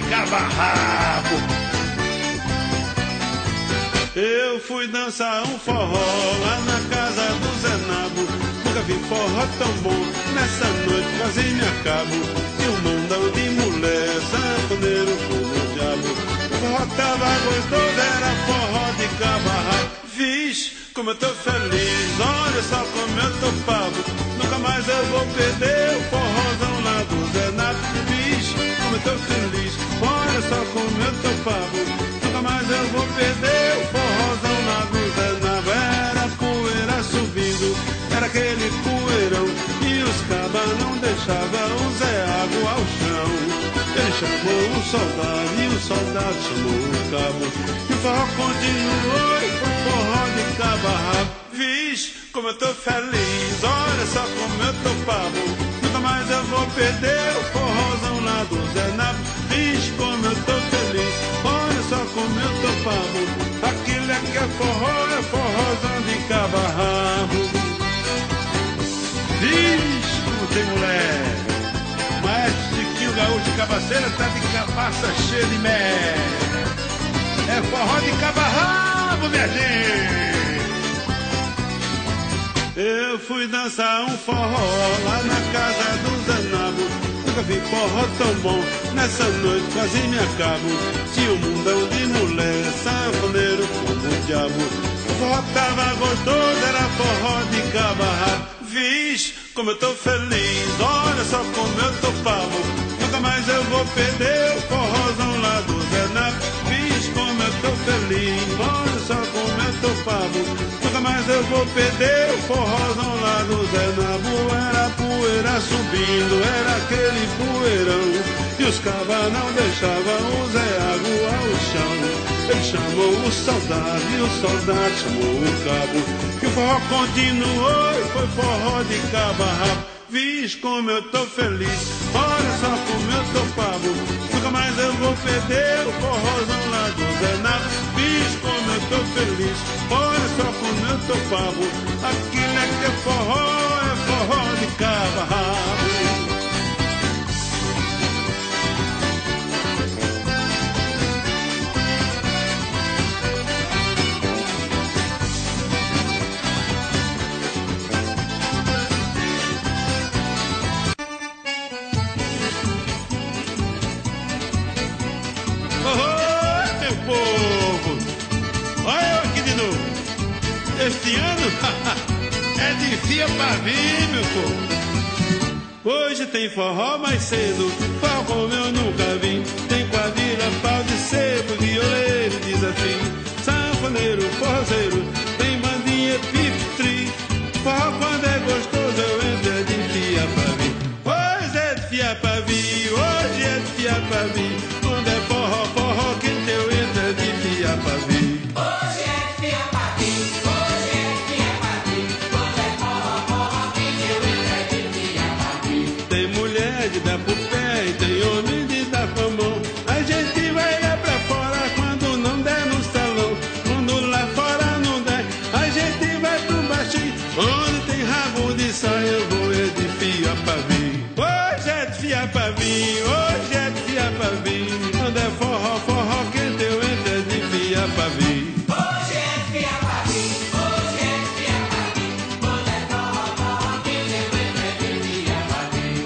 caba-rabo. Eu fui dançar um forró lá na casa do Zé Nabo. Nunca vi forró tão bom, nessa noite quase me acabo. E um mondão de mulher, sanfoneiro como o diabo. O forró tava gostoso, era forró de caba-rabo. Vixe, como eu tô feliz, olha só como eu tô pavo. Nunca mais eu vou perder o forrozão lá do Zé Nabo. Vixe, como eu tô feliz, olha só como eu tô pavo. Nunca mais eu vou perder o forrozão lá do Zé Nabo. Era poeira subindo, era aquele poeirão, e os cabas não deixavam o Zé Água ao chão. Ele chamou o soldado e o soldado chamou o cabo. E o forró continuou e foi forró de caba-rabo. Vixe, como eu tô feliz, olha só como eu tô pavo. Nunca mais eu vou perder o forrozão lá do Zé Nabo. Vixe, como eu tô feliz, olha só como eu tô pavo. Aquilo é que é forrozão de caba-rabo. Vixe, como tem mulher. Maestro Chiquinho Gaúcho de Cabaceira tá de cabaça cheia de mel. É forró de caba-rabo, minha gente. Eu fui dançar um forró lá na casa do Zé Nabo. Nunca vi forró tão bom, nessa noite quase me acabo. Tinha um mundão de mulher, sanfoneiro como o diabo. O forró tava gostoso, era forró de caba-rabo. Vixe, como eu tô feliz, olha só como eu tô pavo. Nunca mais eu vou perder o forrozão lá do Zé Nabo. Vixe, como eu tô feliz, olha só como eu tô pavo. Nunca mais eu vou perder o forrozão lá do Zé Nabo. Era poeira subindo, era aquele poeirão, e os cabas não deixavam o Zé Água ao chão. Ele chamou o soldado e o soldado chamou o cabo. E o forró continuou e foi forró de caba-rabo. Vixe, como eu tô feliz, olha só como eu tô pavo. Nunca mais eu vou perder o forrozão lá do Zé Nabo. Vixe, como eu tô feliz, olha só como eu tô pavo. Aquilo é que é forró de caba-rabo. Este ano é de fia pra vir, meu povo. Hoje tem forró mais cedo, forró como eu nunca vi. Tem quadrilha, pau de sebo, violeiro, desafio, sanfoneiro, forrozeiro, tem bandinha, pif-tri. Forró quando é gostoso eu entro é de fia pra vir. Hoje é de fia pra vir, hoje é de fia pra vir. Quando é forró quente eu entro é de fia pra vir. De dar pro pé e tem homem de dar com a mão. A gente vai lá pra fora quando não der no salão. Quando lá fora não der, a gente vai pro baixinho, onde tem rabo de saia. Eu vou é de fia pra vir. Hoje é de fia pra vir, hoje é de fia pra vir. Quando é forró quente eu entro é de fia pra vir. Hoje é de fia pra vir, hoje é de fia pra vir. Quando é forró quente eu entro é de fia pra vir.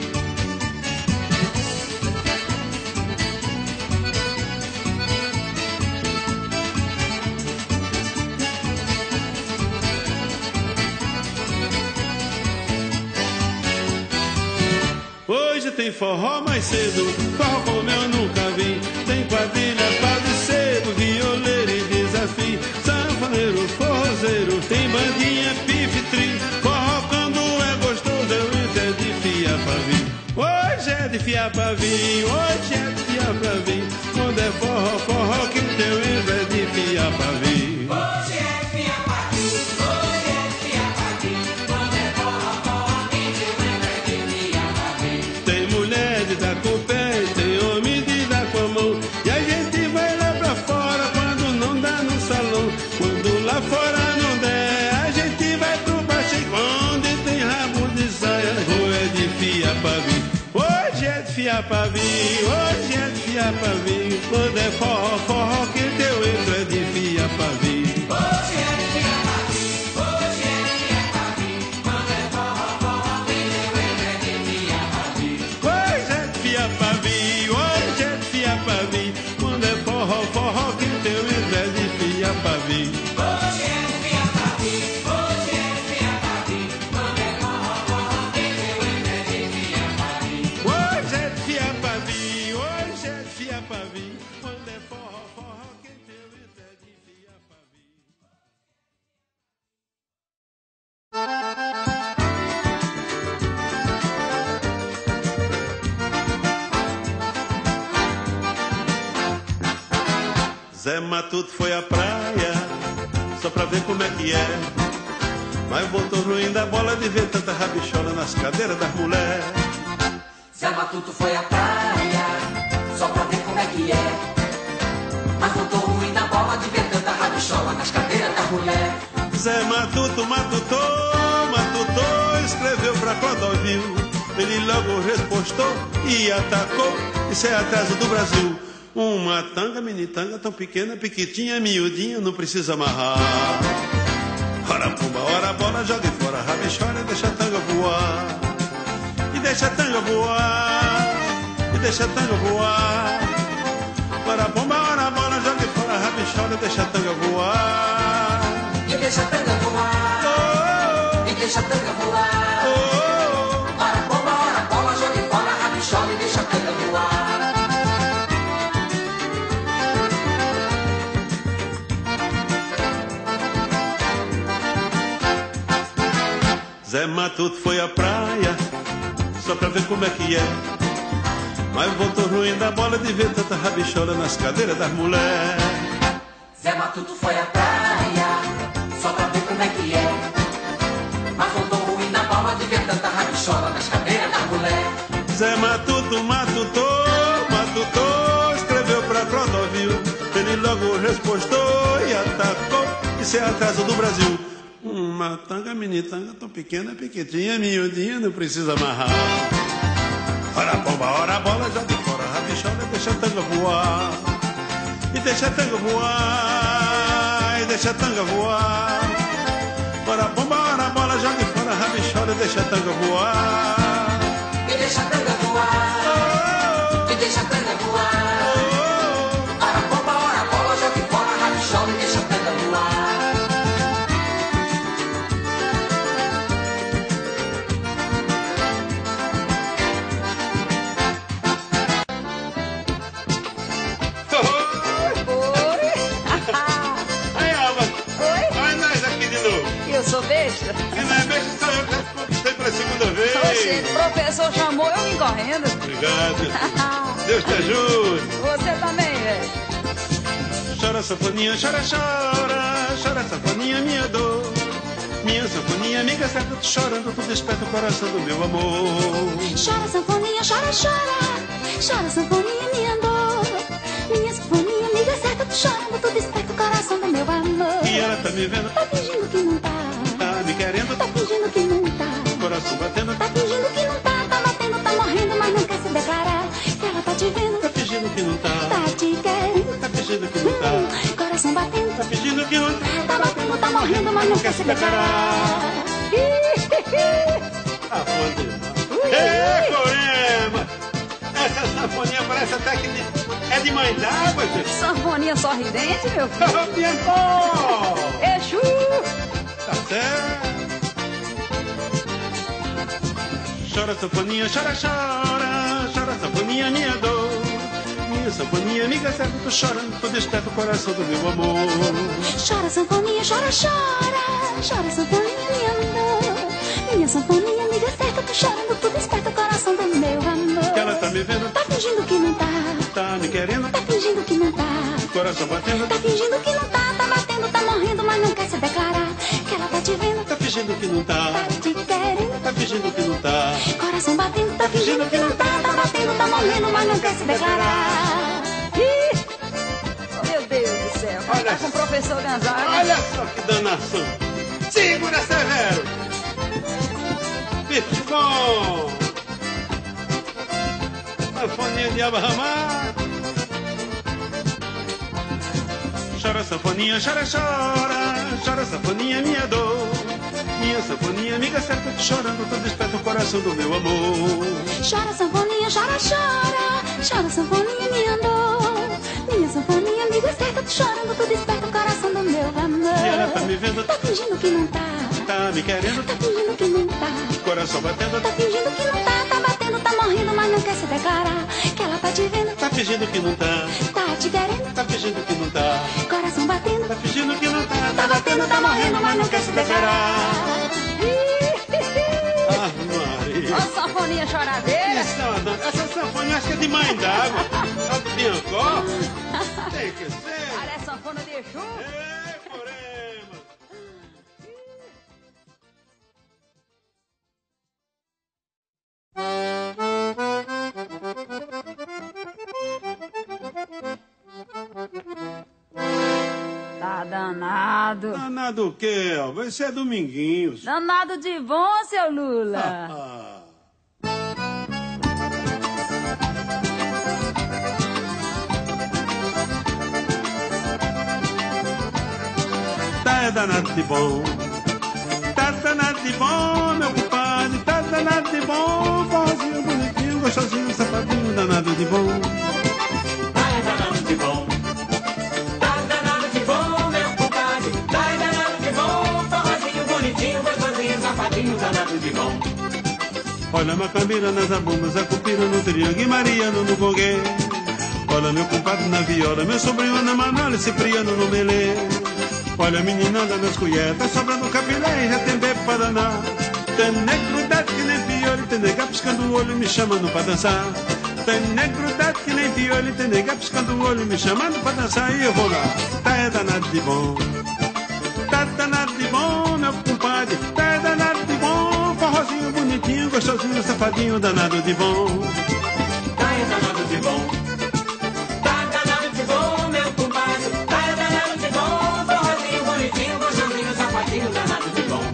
Hoje tem forró mais cedo, forró como eu nunca vi. Tem quadrilha, pau de sebo, violeiro e desafio, sanfoneiro, forrozeiro, tem bandinha, pif-tri. Forró quando é gostoso eu entro é de fia pra vir. Hoje é de fia pra vir, hoje é de fia pra vir. Quando é forró quente eu entro é de fia pra vir. Hoje é de fia pra vir, hoje é de fia pra vir. Quando é forró quente eu entro é de fia pra vir. Tem mulher de dar com o pé e tem homem de dar com a mão. E a gente vai lá pra fora quando não dá no salão. Quando lá fora não der, a gente vai pro baixinho, onde tem rabo de saia. Ou é de fia pra vir, hoje é de fia pra vir, hoje é de fia fia pavio. Quando é forró, forró, que teu entro é de fia pavio. Hoje é fia pavio, hoje é fia pavio. Quando é forró, forró, que teu entro é de fia pavio. Hoje é fia pavio, hoje é fia pavio. Quando é forró, forró, que teu entro é de fia pavio. Hoje é fia pavio, hoje é fia pavio. Quando é forró, forró, que teu entro é de fia pavio. Hoje é fia pavio, hoje é fia pavio. Quando é forró, forró, que teu entro é de fia pavio. Zé Matuto foi à praia só pra ver como é que é, mas voltou ruim da bola de ver tanta rabichola nas cadeiras das mulheres. Zé Matuto foi à praia, só pra ver como é que é. Mas voltou ruim da bola de ver tanta rabichola nas cadeiras da mulher. Zé Matuto matutou, escreveu pra Clodovil. Ele logo respostou e atacou. Isso é atraso do Brasil. Uma tanga, minitanga, tão pequena, piquitinha, miudinha, não precisa amarrar. Ora pumba, ora bola, joga fora, rabichola e deixa a tanga voar. E deixa a tanga voar, e deixa a tanga voar. Ora pomba, ora bola, joga fora, rabichola e deixa a tanga voar. E deixa a tanga voar, e deixa a tanga voar. Ora bomba, ora bola, jogue fora, rabichola e deixa a tanga voar. Zé Matuto foi à praia só pra ver como é que é, mas voltou ruim da bola de ver tanta rabichola nas cadeiras das mulheres. Zé Matuto foi à praia, só pra ver como é que é. Mas voltou ruim na bola de ver tanta rabichola nas cadeiras da mulher. Zé Matuto matutou, escreveu pra Clodovil. Ele logo respostou e atacou. Isso é atraso do Brasil. Uma tanga, minitanga, tão pequena, piquitinha, miudinha, não precisa amarrar. Ora bomba, ora bola, joga fora, rabichola e deixa a tanga voar. E deixa a tanga voar, e deixa a tanga voar. Ora bomba, ora bola, joga fora, rabichola e deixa a tanga voar. E deixa a tanga voar, e deixa a tanga voar. Ora bomba, ora bola, jogue fora, rabichola e deixa a tanga voar. Eu sou besta? E não é besta, só eu que conquistei pela segunda vez. Oxe, o professor chamou, eu vim correndo. Obrigado. Deus te ajude. Você também, velho. Chora, sanfoninha, chora, chora. Chora, sanfoninha, minha dor. Minha sanfoninha, amiga certa, tu chorando, tu desperta o coração do meu amor. Chora, sanfoninha, chora, chora. Chora, sanfoninha, minha dor. Minha sanfoninha, amiga certa, tu chorando, tu desperta o coração do meu amor. E ela tá me vendo, Tá fingindo que não tá. tá me querendo, Tá fingindo que não tá. coração batendo, Tá fingindo que não tá. Tá batendo, tá morrendo, mas não quer se declarar. Que ela tá te vendo. tá fingindo que não tá, Tá te querendo. tá fingindo que não tá, Coração batendo. tá fingindo que não tá. Tá batendo, tá morrendo, mas não quer se declarar. Ah, foda-se. Ê, Corema! Essa sanfoninha parece até que é de mãe d'água, gente. Sanfoninha sorridente, meu filho. Oh, Biancó! Exu! Tá certo. Chora, sanfoninha, chora, chora. Chora, sanfoninha, minha dor. Minha sanfoninha, amiga certa, tô chorando, tô desperta o coração do meu amor. Chora, sanfoninha, chora, chora. Chora, sanfoninha, minha dor. Minha sanfoninha, amiga certa, tô chorando, tu desperta o coração do meu amor. Que ela tá me vendo, Tá fingindo que não tá. tá me querendo, Tá fingindo que não tá. coração batendo, Tá fingindo que não tá. Tá batendo, tá morrendo, mas não quer se declarar. Que ela tá te vendo. tá fingindo que não Tá tá, te querendo. tá fingindo que não tá. Coração batendo, tá fingindo que não tá. Tá batendo, tá morrendo, mas não quer se declarar. Ih! Oh, meu Deus do céu. Olha Tá com o professor Gonzaga. Olha só que danação. Segura, Severo. Bicho bom. Sanfoninha de Abarramar. Chora sanfoninha, chora, chora, chora sanfoninha, minha dor. Minha sanfoninha, amiga certa, chorando, tu desperta o coração do meu amor. Chora sanfoninha, chora, chora, chora sanfoninha, minha dor. Minha sanfoninha, amiga certa, tu chorando, tu desperta o coração do meu amor. E ela tá me vendo, tá fingindo que não tá, tá me querendo, tá fingindo que não tá, coração batendo, tá fingindo que não tá batendo, tá morrendo, mas não quer se declarar. Que ela tá te vendo, tá fingindo que não tá, tá te querendo, tá fingindo que não tá, coração batendo, tá fingindo que não tá, tá batendo, tá morrendo, mas não quer se declarar. Ah, Maria. Ó, sanfoninha choradeira. Essa sanfona acho que é de mãe d'água. A Biancó. Tem que ser. Parece sanfona de Exu. É, Corema. Tá danado. Danado o quê? Vai ser Dominguinhos. Danado de bom, seu Lula. Ah. Tá é danado de bom. Tá danado de bom, meu compadre. Tá danado de bom. Forrozinho bonitinho, gostosinho, safadinho, danado de bom. Tá é danado de bom. Tá danado de bom, meu compadre. Tá é danado de bom. Forrozinho bonitinho, gostosinho, safadinho, danado de bom. Olha a macambira nas abumas, a cupira no triângulo e Mariano no gongue. Olha meu compadre na viola, meu sobrinho na manola e Cipriano no melê. Olha a meninada nas colheres, tá sobrando capilé e já tem bebo pra danar. Tem negro dado que nem piolho, tem nega piscando o olho me chamando pra dançar. Tem negro dado que nem piolho, tem nega piscando o olho me chamando pra dançar. E eu vou lá, tá é danado de bom. Tá danado de bom, meu compadre, tá é danado de bom. Forrozinho bonitinho, gostosinho, safadinho, danado de bom. Tá é danado de bom. Tá danado de bom, meu compadre. Tá é danado de bom. Forrozinho bonitinho, gostosinho, safadinho, danado de bom.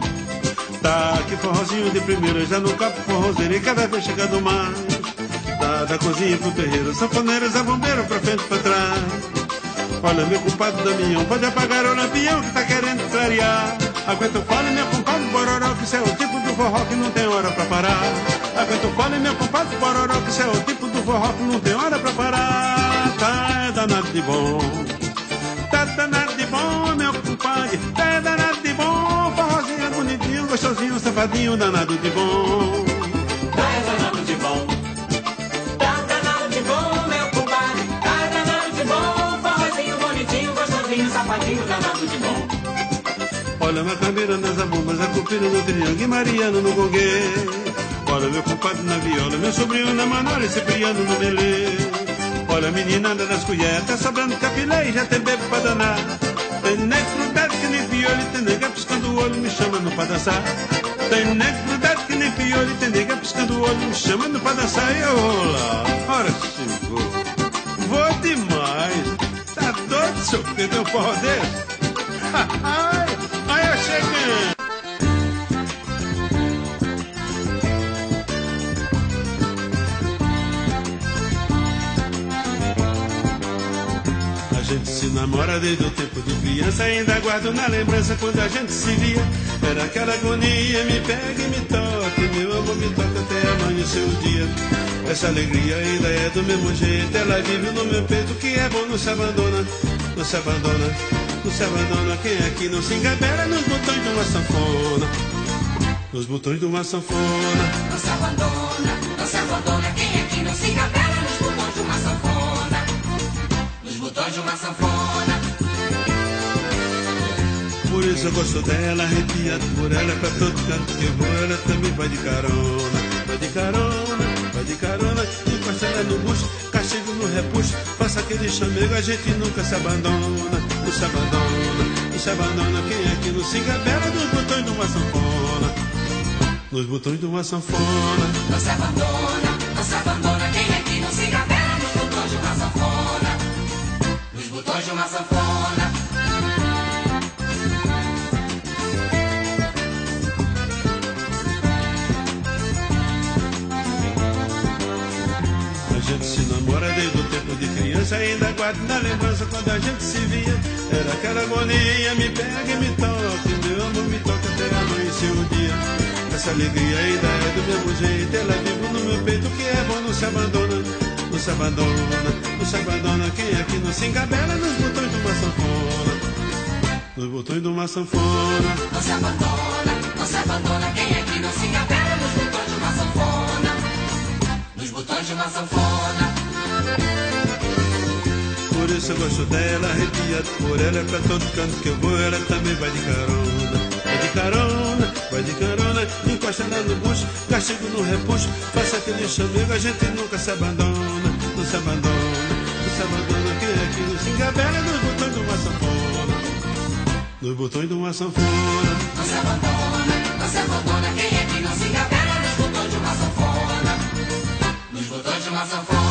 Tá que forrozinho de primeira, já no capo forrozeiro e cada vez chegando mais. Tá da cozinha pro terreiro, sanfoneiros a bombeiro pra frente e pra trás. Olha meu compadre Damião, pode apagar o lampião que tá querendo clarear. Aguenta o fole, meu compadre Bororó, que isso é o tipo do forró que não tem hora pra parar. Aguenta o fole, meu compadre Bororó, que isso é o tipo do forró que não tem hora pra parar. Tá é danado de bom. Tá danado de bom, meu compadre. Tá é danado de bom. Forrozinho bonitinho, gostosinho, safadinho, danado de bom. Tá é danado de bom. Tá danado de bom, meu compadre. Tá é danado de bom. Forrozinho bonitinho, gostosinho, safadinho, danado de bom. Olha a macambeira nas abumas, a cupira no triângulo e Mariano no gongue. Olha meu compadre na viola, meu sobrinho na manola e Cipriano no melê. Olha a meninada nas colheres, tá sobrando capilé e já tem bebo pra danar. Tem negro dado que nem piolho, tem nega piscando o olho me chamando pra dançar. Tem negro dado que nem piolho, tem nega piscando o olho me chamando pra dançar. E eu vou lá, ora chegou. Vou demais. Tá doido, seu Pedro, tem um forró desse? Aí eu cheguei. A gente se namora desde o tempo de criança, ainda guardo na lembrança quando a gente se via. Era aquela agonia, me pega e me toca, meu amor me toca até amanhecer o dia. Essa alegria ainda é do mesmo jeito, ela vive no meu peito, que é bom, não se abandona, não se abandona, não se abandona. Quem aqui não se engabela nos botões de uma sanfona, nos botões de uma sanfona. Não se abandona, não se abandona. Quem aqui não se engabela nos botões de uma sanfona, nos botões de uma sanfona. Por isso eu gosto dela, arrepiado por ela, pra todo canto que eu vou, ela também vai de carona. Vai de carona, vai de carona, encosta ela no bucho, castigo no repuxo, passa aquele chamego, a gente nunca se abandona, não se abandona, não se abandona. Quem aqui não se engabela nos botões de uma sanfona, nos botões de uma sanfona. Não se abandona, não se abandona. Quem aqui não se engabela nos botões de uma sanfona, nos botões de uma sanfona. A gente se namora desde o tempo de criança, criança ainda guardo na lembrança quando a gente se via. Era aquela agonia, me pega e me toca, meu amor me toca até amanhecer o dia. Essa alegria ainda é do mesmo jeito, ela vive no meu peito, que é bom, não se abandona, não se abandona, não se abandona. Quem aqui não se engabela nos botões de uma sanfona, nos botões de uma sanfona. Não se abandona, não se abandona. Quem aqui não se engabela nos botões de uma sanfona, nos botões de uma sanfona. Por isso eu gosto dela, arrepiado por ela, é pra todo canto que eu vou, ela também vai de carona. Vai de carona, vai de carona, encosta lá no bucho, castigo no repuxo, faça aquele chamego, a gente nunca se abandona, não se abandona, não se abandona. Quem aqui não se engabela nos botões de uma sanfona, nos botões de uma sanfona. Não se abandona, não se abandona. Quem aqui não se engabela nos botões de uma sanfona, nos botões de uma sanfona.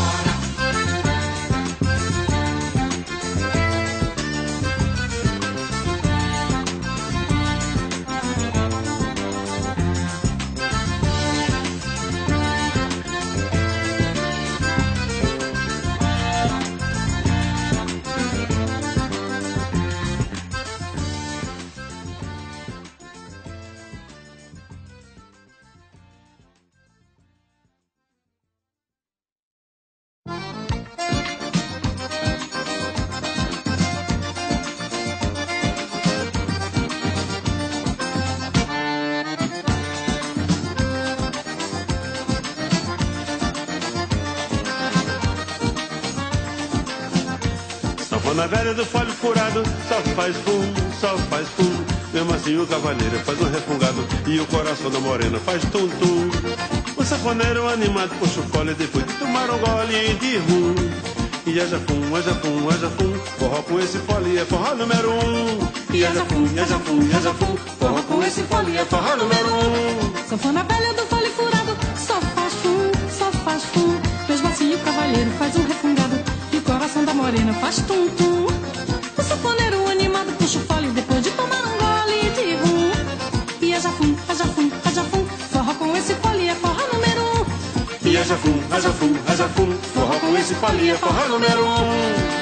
Sanfona velha do folho furado, só faz fum, só faz fum. Mesmo assim o cavaleiro faz um refungado e o coração da morena faz tum-tum. O sanfoneiro animado puxa o fole depois de tomar um gole de rum. E haja fum, haja fum, haja fum, forró com esse fole é forró número 1. E haja fum, haja fum, haja fum, forró com esse fole é forró número 1. Sanfona velha do fole furado, só faz fum, só faz fum. Mesmo assim o cavalheiro faz um refungado e o coração da morena faz tum-tum. O sanfoneiro animado puxa o fole depois de tomar um gole de rum. E haja fum, haja fum, haja fum, forró com esse fole é forró número 1. E haja fum, haja fum, haja fum, forró com esse fole é forró número 1.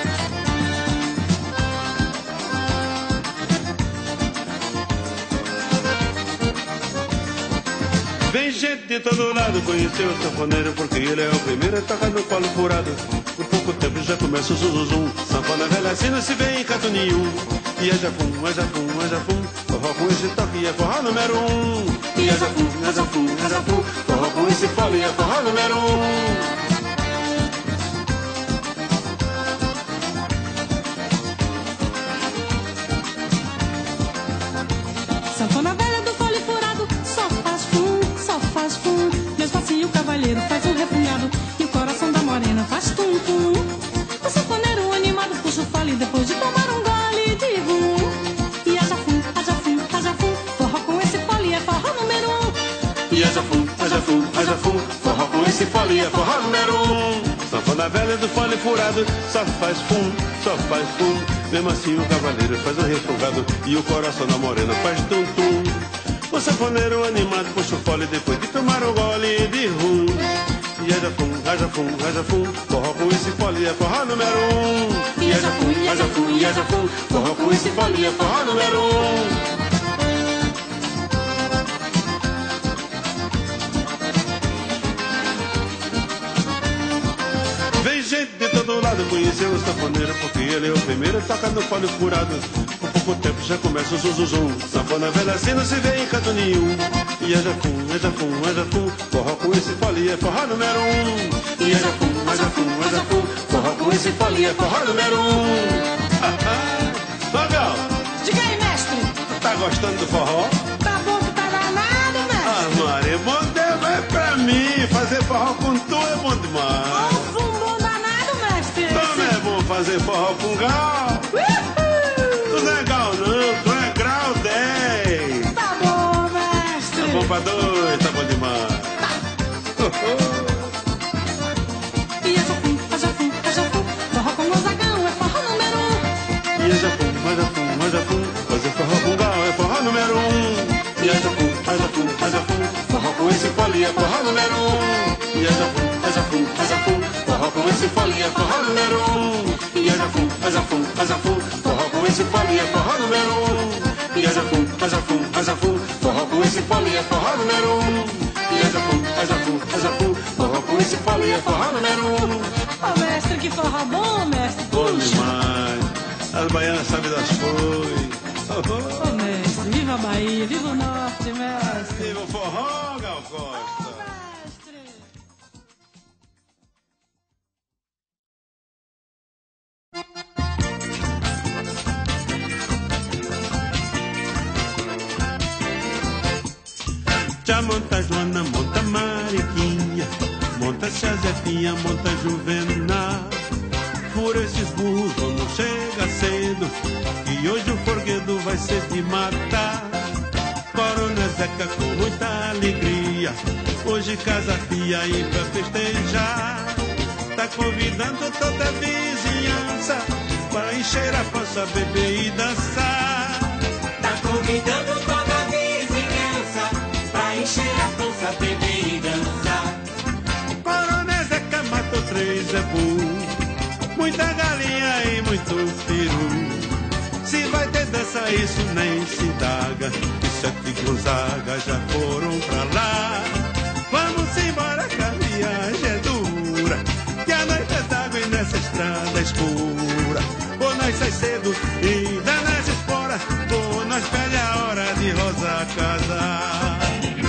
Vem gente de todo lado conhecer o sanfoneiro, porque ele é o primeiro a tocar no colo furado. Por pouco tempo já começa o zum-zum-zum. Sanfona velha assim não se vê em canto nenhum. E haja fum, haja fum, haja fum, forró com esse toque é forró número 1. E haja fum, haja fum, haja fum, forró com esse fole é forró número 1. Sanfona velha do fole furado, só faz fum, só faz fum. Mesmo assim o cavalheiro faz um refungado e o coração da morena faz tum-tum. O sanfoneiro animado puxa o fole depois de tomar um gole de rum. E haja fum, haja fum, haja fum, forró com esse fole é forró número 1. E haja fum, haja fum, haja fum, forró com esse fole é forró número 1. Sanfona velha do fole furado, só faz fum, só faz fum. Mesmo assim o cavaleiro faz um refogado e o coração da morena faz tum-tum. O sanfoneiro animado puxa o fole depois de tomar um gole de rum. E haja fum, haja fum, haja fum, forró com esse fole é forró número 1. E haja fum, haja fum, haja fum, forró com esse fole é forró número 1. Vem gente de todo lado conhecer o sanfoneiro, porque ele é o primeiro a tocar no fole furado. Por pouco tempo já começa o zum-zum-zum. Sanfona velha assim não se vê em canto nenhum. E haja fum, haja fum, haja fum, forró com esse fole é forró número 1. E haja fum, haja fum, haja fum, forró com esse fole é forró número 1. Ô, Gal, Diga aí, mestre. tá gostando do forró? Tá bom que tá danado, mestre. Ah, Maria, é bom demais pra mim. Fazer forró com tu é bom demais. Ó, fumo danado, mestre. Então não é bom fazer forró com Gal? Tu não é Gal não, tu é grau 10. Tá bom, mestre. Tá bom pra dois, tá bom demais. E haja fum, haja fum, haja fum, forró com Gonzagão é forró número 1. E haja fum, haja fum, haja fum, fazer forró com Gal é forró número 1. E haja fum, haja fum, haja fum, forró com esse fole é forró número 1. E haja fum, haja fum, haja fum, forró com esse fole é forró número 1. E ajafu, ajafu, ajafu, forró com esse fole é forró número 1. E ajafu, ajafu, ajafu, forró com esse fole é forró número 1. E ajafu, ajafu, ajafu, forró com esse fole é forró número 1. Ô mestre, que forró bom, mestre. Bom Puxa. demais. As baianas sabem das coisas. Ô mestre, viva a Bahia, viva o norte, mestre. Viva o forró, Gal Costa. Mestre. Já monta Joana, monta Mariquinha, monta Chazefinha, monta Juvenal. Fura esses burros, vamos chegar cedo, que hoje o forguedo vai ser de matar. Coronel Zeca com muita alegria, hoje casa fia aí pra festejar. Tá convidando toda a vizinhança pra encher a pança, beber e dançar. Tá convidando toda a vizinhança pra encher a pança, beber e dançar. Coronel Zeca matou 3 zebu, muita galinha e muito peru. Se vai ter dança isso nem se indaga, que 7 Gonzaga já foram pra lá. Vamos embora que a viagem é dura, que a noite é d'água e nessa estrada escura. Ou nós sai cedo e dá nas esporas, ou nós perde a hora de Rosa casar.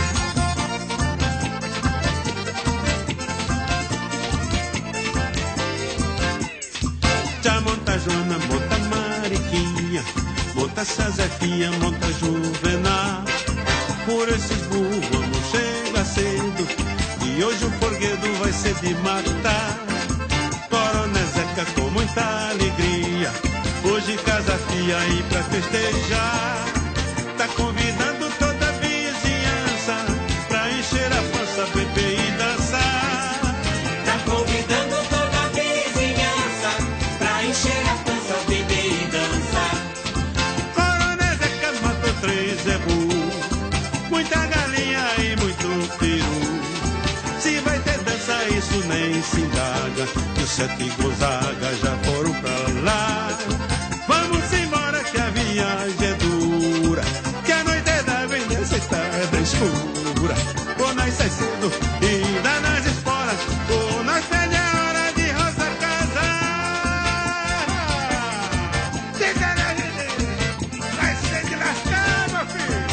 Já monta Joana, monta Mariquinha, monta Chazefinha, monta Juvenal. Por esses burros vamos chegar cedo, e hoje o forguedo vai ser de matar. Coronel Zeca com muita alegria, hoje casa fia aí pra festejar. Tá convidando toda a vizinhança pra encher a pança, beber e dançar. Tá convidando toda a vizinhança pra encher a pança, beber e dançar. Coronel Zeca matou 3 zebu, muita galinha e muito peru. Se vai ter dança isso nem se indaga, que os 7 Gonzaga já foram pra lá. Vamos embora que a viagem é dura, que a noite é da vem nessa estrada escura. Ou nós sai cedo e dá nas esporas, ou nós perde a hora de Rosa casar. Deixa a gente, vai ser de lascar, meu filho.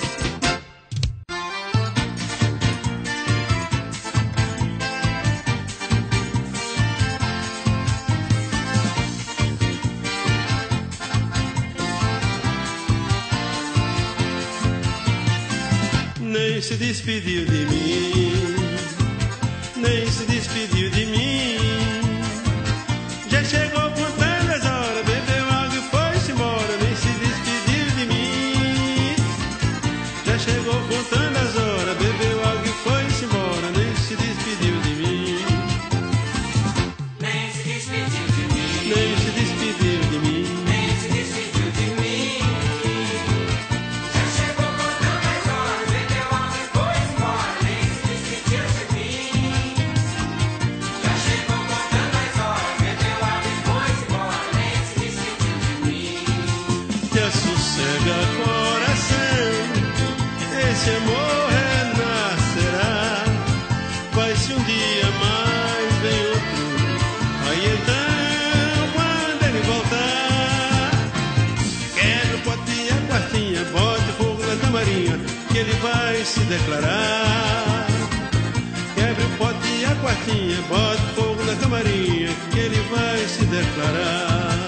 Nem se despediu de mim, nem se despediu de mim. Já chegou contando as horas, bebeu água e foi-se embora, nem se despediu de mim. Já chegou contando as horas, bebeu água e foi-se embora, nem se despediu de mim. Nem se despediu de mim, Nem se despediu de mim. nem se despediu de mim. Já chegou contando as horas, bebeu água e foi embora, nem se despediu de mim. Já chegou contando as horas, bebeu água e foi embora, nem se despediu de mim. Que sossega coração, esse amor renascerá. Vai-se um dia mais, vem outro, aí então quando ele voltar, quebra o pote e a quartinha, bote fogo na camarinha, que ele vai se declarar. Quebre o pote e a quartinha, bote fogo na camarinha, que ele vai se declarar.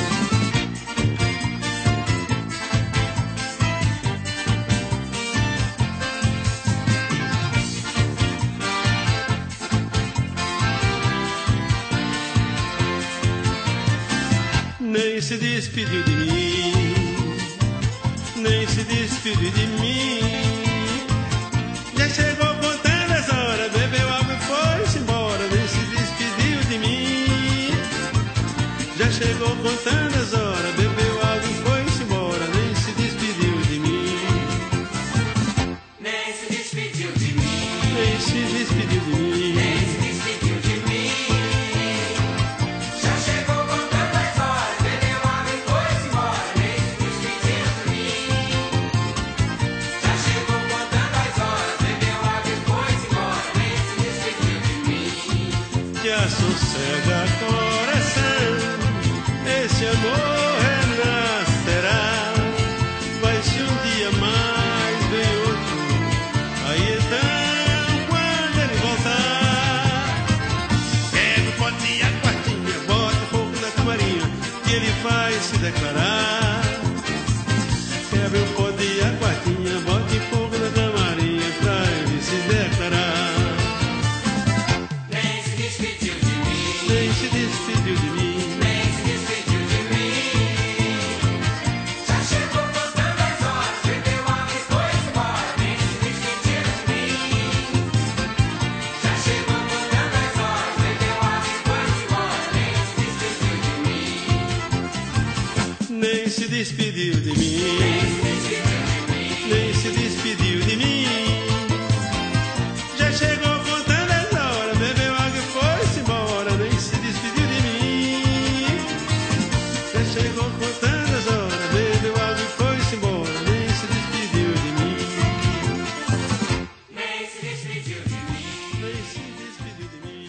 Nem se despediu de mim, nem se despediu de mim. Já chegou contando as horas, bebeu água e foi-se embora, nem se despediu de mim. Já chegou contando as horas, bebeu água e foi-se embora, nem se despediu de mim. Nem se despediu de mim, Nem se despediu de mim. nem se despediu de mim. sossega coração, esse amor renascerá. Vai se um dia mais vem outro, aí então quando ele voltar, pega o pote e a quartinha, bota fogo na camarinha, que ele vai se declarar. Quebra o pote e a quartinha, bote fogo na camarinha pra ele se declarar. Nem se despediu de mim, Nem se despediu de mim, nem se despediu de mim. Já chegou contando as horas, bebeu água e foi embora. Nem se despediu de mim. Já chegou contando as horas, bebeu água e foi embora. Nem se despediu de mim. nem se despediu de mim, nem se despediu de mim. Já chegou contando as horas, bebeu água e foi-se embora, nem se despediu de mim. Já chegou contando as horas, bebeu água e foi-se embora, nem se despediu de mim, Nem se despediu de mim. nem se despediu de mim.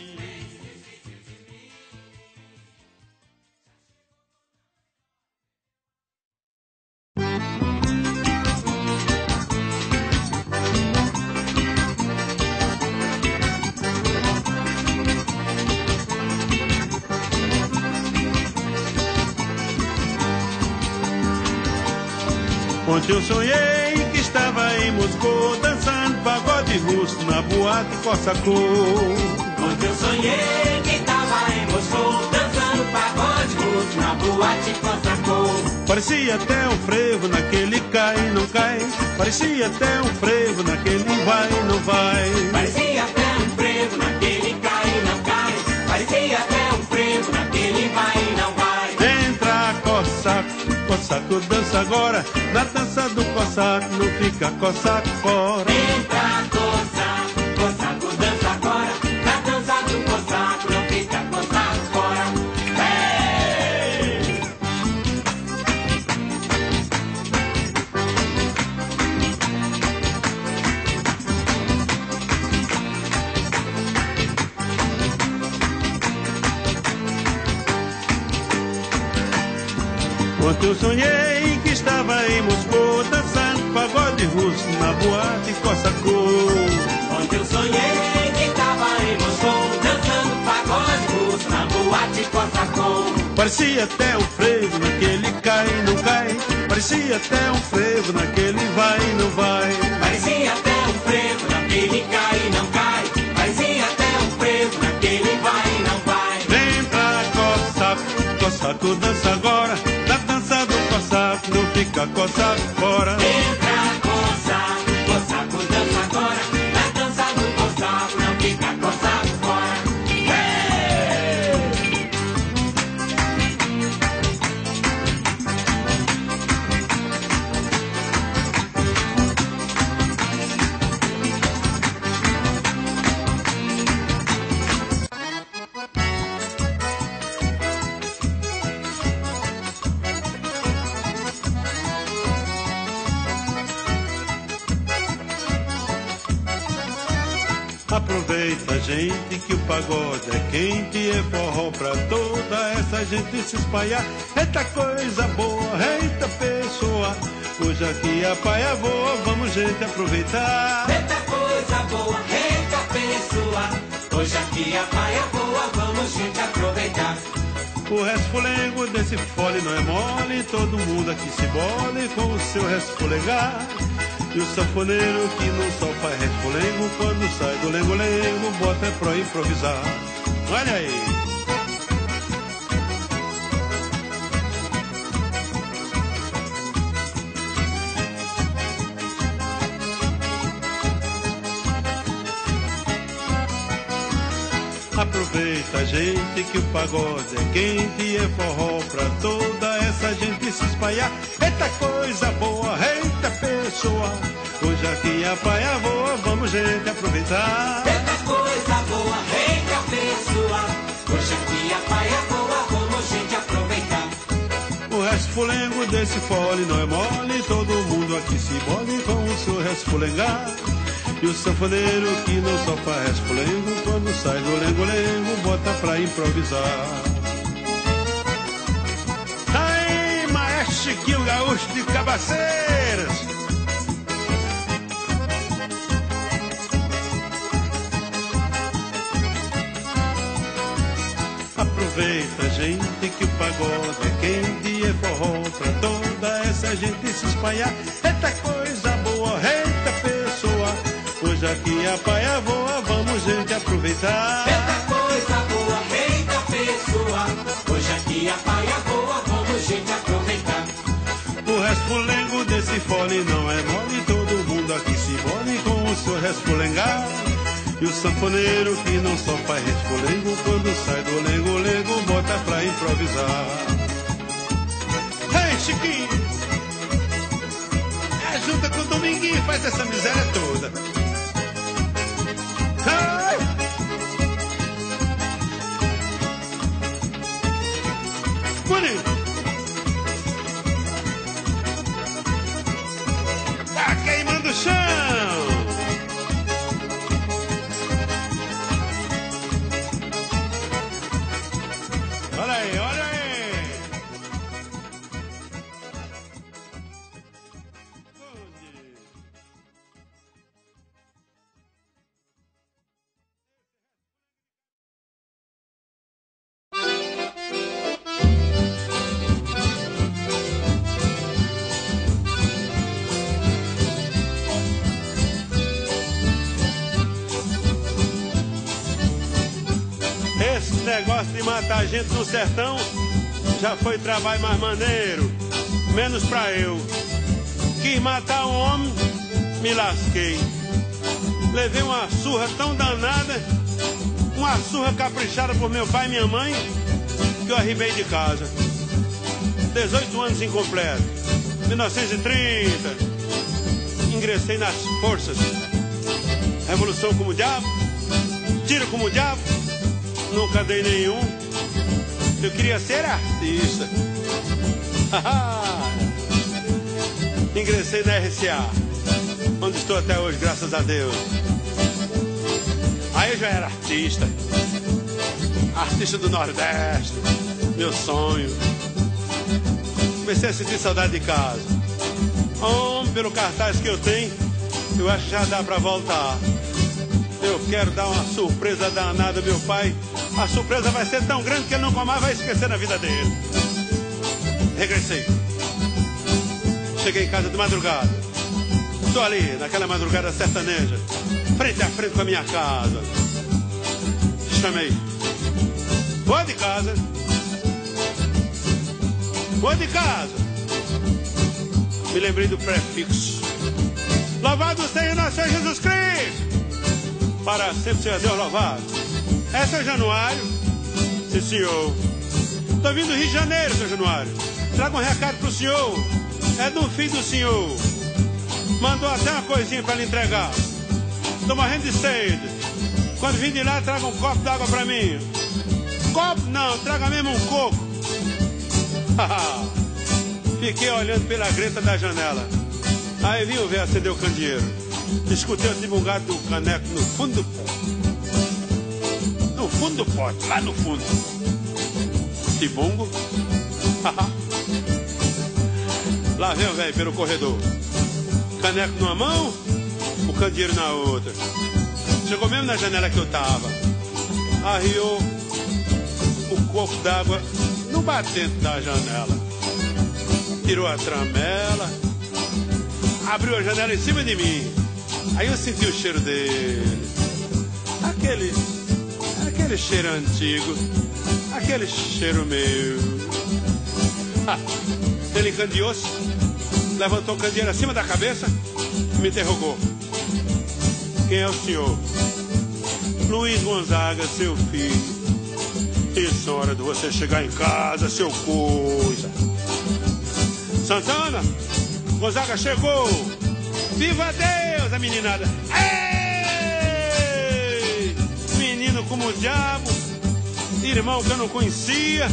Ontem eu sonhei que estava em Moscou, dançando pagode russo na boate Cossacô. Ontem eu sonhei que estava em Moscou, dançando pagode russo na boate Cossacô. Parecia até um frevo naquele cai e não cai, parecia até um frevo naquele vai e não vai. Parecia até um frevo naquele cai e não cai. Parecia até um frevo naquele vai e não vai. Entra Cossaco, Cossaco dança agora, na dança do Cossaco não fica Cossaco fora. Entra Cossaco, Cossaco dança agora. Na dança do Cossaco não fica Cossaco fora. Hey! Ontem eu sonhei que estava em Moscou, dançando pagode russo na boate Cossacô. Ontem eu sonhei que estava em Moscou, dançando pagode russo na boate Cossacô. Parecia até um frevo naquele cai e não cai, parecia até um frevo naquele vai e não vai. Parecia até um frevo naquele cai e não cai. Parecia até um frevo naquele vai e não vai. Vem pra Cossaco, Cossaco dança agora, na dança do Cossaco não fica Cossaco fora. Entra Cossaco, Cossaco dança agora. Na dança do Cossaco não fica Cossaco fora. Hey! Aproveita, gente, que o pagode é quente, é forró pra toda essa gente se espalhar. Eita coisa boa, eita pessoa, hoje aqui a paia voa, vamos gente aproveitar. Eita coisa boa, eita pessoa, hoje aqui a paia voa, vamos gente aproveitar. O resfolengo desse fole não é mole, todo mundo aqui se bole com o seu resfolegar. E o sanfoneiro que não só faz resfolengo, quando sai do lengo-lengo, bota é pra improvisar. Olha aí! Aproveita, gente, que o pagode é quente e é forró pra toda essa gente se espalhar. Eita coisa boa, eita pessoa, hoje aqui a paia voa, vamos gente aproveitar. Eita coisa boa, eita pessoa, hoje aqui a paia voa, vamos gente aproveitar. O resfolengo desse fole não é mole, todo mundo aqui se bole com o seu resfolengar. E o sanfoneiro que não só faz respolengo, quando sai do lengo-lengo, bota pra improvisar. Aí, maestro Chiquinho Gaúcho de Cabaceiras. Aproveita, gente, que o pagode é quente, é forró pra toda essa gente se espalhar. Eita coisa boa, eita pessoa, hoje aqui a paia voa, vamos, gente, aproveitar. Eita coisa boa, eita pessoa, hoje aqui a paia voa, vamos, gente, aproveitar. O respolengo desse fole não é mole, todo mundo aqui se mole com o seu respolengar. E o sanfoneiro que não só faz respolengo, quando sai do lengo-lengo, bota pra improvisar. Ei, Chiquinho! Junta com o Dominguinho e faz essa miséria toda. Ai! Bonito! Tá queimando o chão! Olha aí, olha aí! Esse negócio de matar gente no sertão já foi trabalho mais maneiro, menos pra eu. Quis matar um homem, me lasquei. Levei uma surra tão danada, uma surra caprichada por meu pai e minha mãe, que eu arribei de casa. 18 anos incompleto, 1930, ingressei nas forças. Revolução como o diabo, tiro como o diabo, nunca dei nenhum. Eu queria ser artista. Ingressei na RCA, onde estou até hoje, graças a Deus. Aí eu já era artista. Artista do Nordeste, meu sonho. Comecei a sentir saudade de casa. Pelo cartaz que eu tenho, eu acho que já dá pra voltar. Eu quero dar uma surpresa danada ao meu pai. A surpresa vai ser tão grande que ele nunca mais vai esquecer na vida dele. Regressei. Cheguei em casa de madrugada. Estou ali, naquela madrugada sertaneja, frente a frente com a minha casa. Chamei. Boa de casa. Boa de casa. Me lembrei do prefixo. Louvado seja nosso Senhor Jesus Cristo. Para sempre seja Deus louvado. É seu Januário? Sim, senhor. Estou vindo do Rio de Janeiro, seu Januário. Traga um recado pro senhor. É do filho do senhor. Mandou até uma coisinha para lhe entregar. Estou morrendo de sede. Quando vim de lá, traga um copo d'água para mim. Copo não, traga mesmo um coco. Fiquei olhando pela greta da janela. Aí vi o velho acender o candeeiro. Escutei o tibungado do caneco no fundo do pote. No fundo do pote, lá no fundo. Tibungo. Lá vem o velho pelo corredor. Caneco numa mão, o candeeiro na outra. Chegou mesmo na janela que eu tava. Arriou o copo d'água no batente da janela. Tirou a tramela. Abriu a janela em cima de mim. Aí eu senti o cheiro dele. Aquele cheiro antigo. Aquele cheiro meu. Ele encandeou-se, levantou o candeeiro acima da cabeça e me interrogou. Quem é o senhor? Luiz Gonzaga, seu filho. Isso é hora de você chegar em casa, seu coisa. Santana, Gonzaga chegou. Viva Deus, a meninada. Ei! Menino como o diabo. Irmão que eu não conhecia.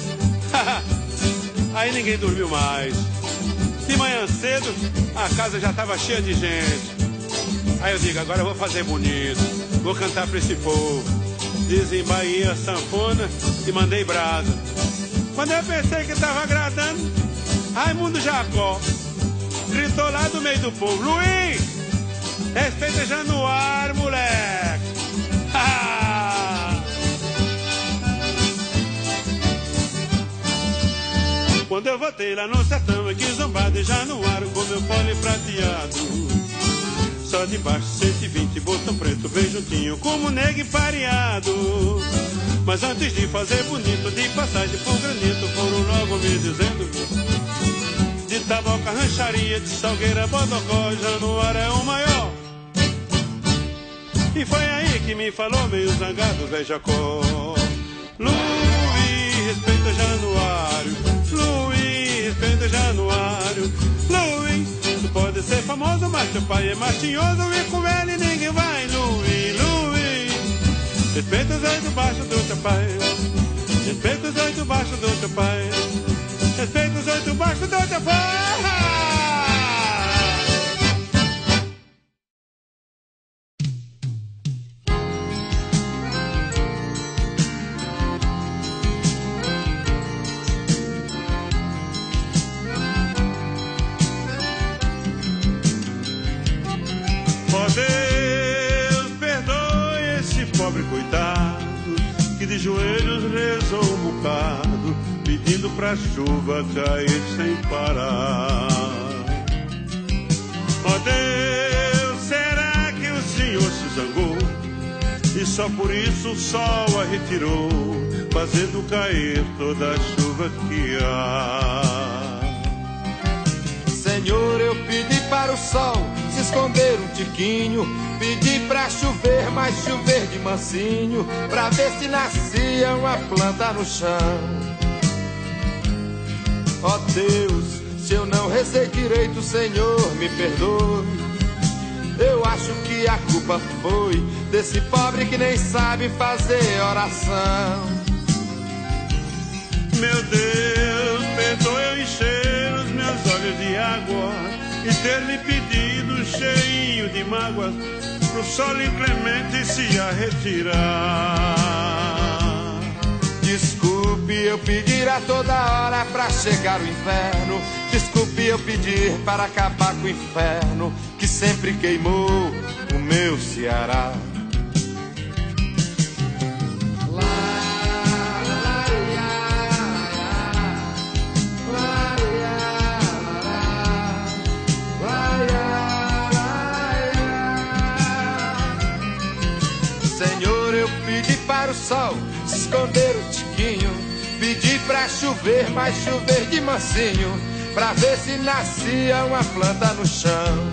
Aí ninguém dormiu mais. De manhã cedo, a casa já estava cheia de gente. Aí eu digo, agora eu vou fazer bonito, vou cantar pra esse povo. Desembainhei a sanfona e mandei brasa. Quando eu pensei que tava agradando, Raimundo Jacó gritou lá do meio do povo: Luiz, respeita Januário, moleque. Quando eu voltei lá no sertão, aqui zombado de Januário, com meu fole prateado, só de baixo 120, botão preto bem juntinho, como negro pareado. Mas antes de fazer bonito, de passagem por granito, foram logo me dizendo: de Taboca, Rancharia, de Salgueira, Bodocó, Januário é o maior. E foi aí que me falou meio zangado, velho Jacó: Luiz, respeita Januário. Luiz, respeita Januário. Luiz, tu pode ser famoso, mas teu pai é mais tinhoso e com ele ninguém vai. Luiz, Luiz, respeita os 8 baixos do teu pai. Respeita os 8 baixos do teu pai. Respeita os 8 baixos do teu pai. Deus, perdoe esse pobre coitado que de joelhos rezou um bocado, pedindo pra chuva cair sem parar. Ó Deus, será que o Senhor se zangou e só por isso o sol a retirou, fazendo cair toda a chuva que há? Senhor, eu pedi para o sol se esconder um tiquinho, pedi pra chover, mas chover de mansinho, pra ver se nascia uma planta no chão. Ó Deus, se eu não rezei direito, Senhor, me perdoe. Eu acho que a culpa foi desse pobre que nem sabe fazer oração. Meu Deus, perdoe eu encher os meus olhos de água e ter lhe pedido cheinho de mágoas pro sol inclemente se a retirar. Desculpe eu pedir a toda hora pra chegar o inverno. Desculpe eu pedir para acabar com o inferno que sempre queimou o meu Ceará. Senhor, eu pedi para o sol se esconder o tiquinho, pedi pra chover, mas chover de mansinho, pra ver se nascia uma planta no chão.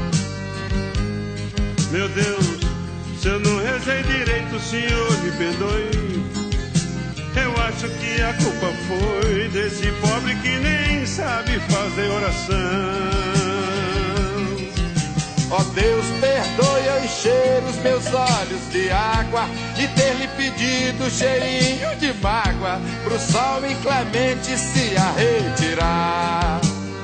Meu Deus, se eu não rezei direito, o Senhor me perdoe. Eu acho que a culpa foi desse pobre que nem sabe fazer oração. Ó Deus, perdoe eu encher os meus olhos de água e ter lhe pedido cheirinho de mágoa pro sol inclemente se a retirar.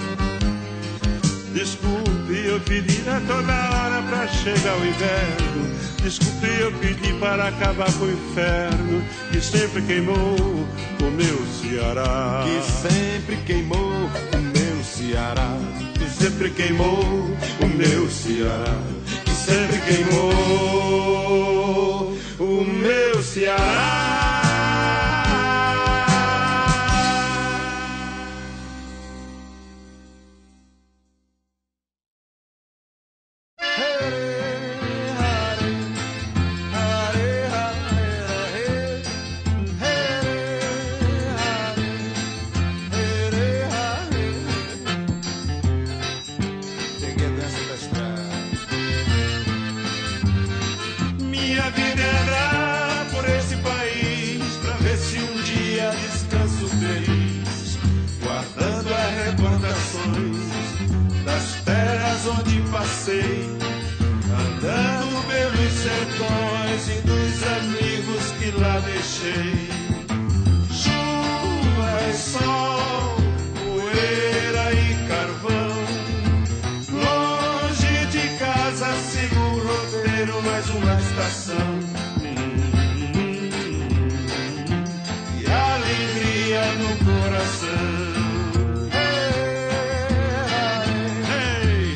Desculpe eu pedir a toda hora pra chegar o inverno. Desculpe eu pedir para acabar com o inferno que sempre queimou o meu Ceará. Que sempre queimou o meu Ceará. Que sempre queimou o meu Ceará. Que sempre queimou o meu Ceará. Minha vida é andar por esse país pra ver se um dia descanso feliz, guardando as recordações das terras onde passei, andando pelos sertões e dos amigos que lá deixei. Chuva e sol, poeira e carvão, longe de casa segura, mais uma estação. E alegria no coração. Ei,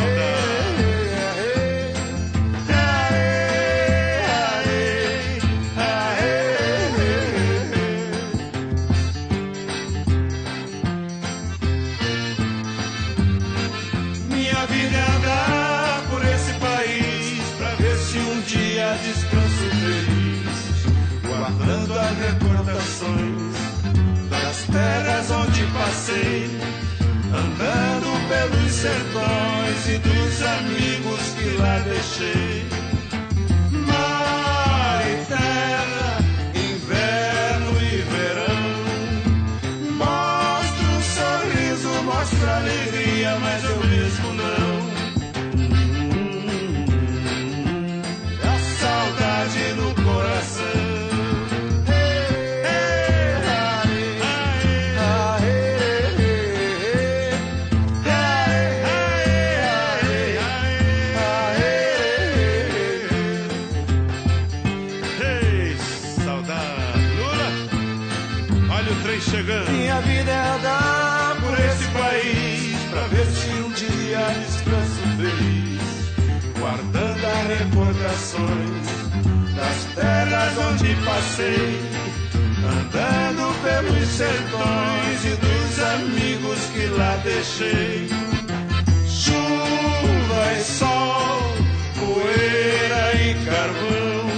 minha vida é andar por esse país pra ver se um dia descanso feliz, guardando as recordações das terras onde passei, andando pelos sertões e dos amigos que lá deixei. Mar e terra, inverno e verão, mostra um sorriso, mostra alegria, mas eu mesmo não. A saudade no coração. Chegando. Minha vida é andar por esse país pra ver se um dia descanso feliz, guardando as recordações das terras onde passei, andando pelos sertões e dos amigos que lá deixei. Chuva e sol, poeira e carvão,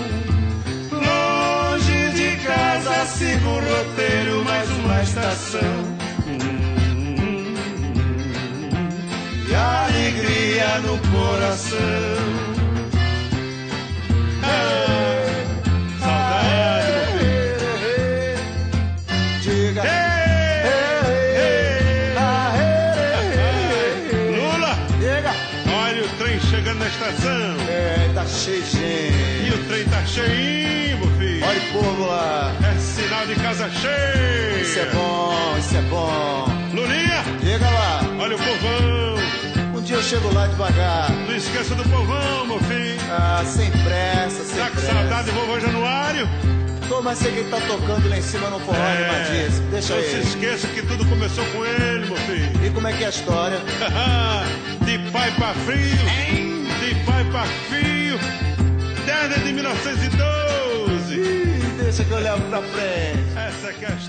casa, sigo o roteiro, mais uma estação. E alegria no coração. Saudade, meu filho. Diga. Lula, diga. Olha o trem chegando na estação. Tá cheio de gente. E o trem tá cheinho, meu filho. Olha o povo lá. É sinal de casa cheia. Isso é bom, isso é bom. Lulinha, Chega lá. olha o povão. Um dia eu chego lá devagar. Não esqueça do povão, meu filho. Ah, sem pressa, sem Tá com pressa. saudade do vovô Januário? Tô, mas sei que ele tá tocando lá em cima no forró animadíssimo. Deixa não se ele. esqueça que tudo começou com ele, meu filho. E como é que é a história? De pai pra frio, de pai pra fio, desde 1912. Ih, deixa que eu levo pra frente. Essa que é a